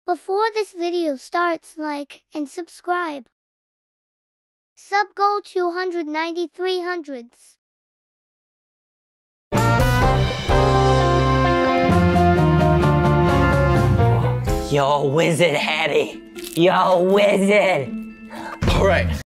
Before this video starts, like and subscribe. Sub goal 293 hundreds. Yo, wizard, Hattie. Yo, wizard. All right.